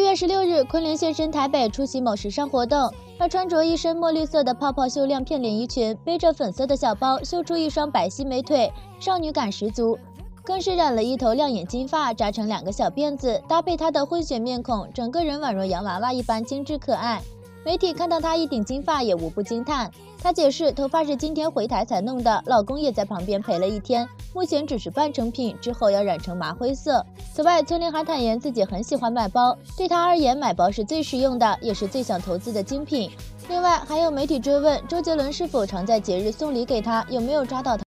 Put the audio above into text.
6月16日，昆凌现身台北出席某时尚活动。她穿着一身墨绿色的泡泡袖亮片连衣裙，背着粉色的小包，秀出一双白皙美腿，少女感十足。更是染了一头亮眼金发，扎成2个小辫子，搭配她的混血面孔，整个人宛若洋娃娃一般精致可爱。媒体看到她一顶金发也无不惊叹。她解释，头发是今天回台才弄的，老公也在旁边陪了一天，目前只是半成品，之后要染成麻灰色。此外，崔玲还坦言自己很喜欢买包，对她而言，买包是最实用的，也是最想投资的精品。另外，还有媒体追问周杰伦是否常在节日送礼给她，有没有抓到她。